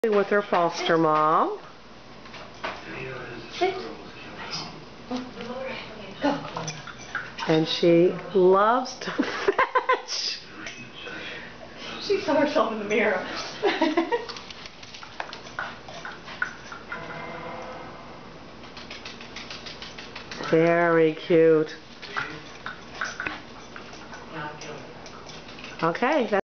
With her foster mom. Sit. Go. And she loves to fetch. She saw herself in the mirror. Very cute. Okay.